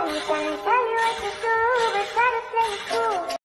Gonna tell you what to do, but try to play it cool.